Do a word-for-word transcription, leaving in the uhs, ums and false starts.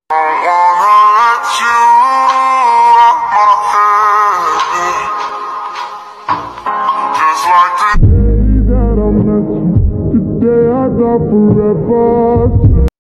Don't wanna let you out my head. Just like the day that I met you, the day I thought forever.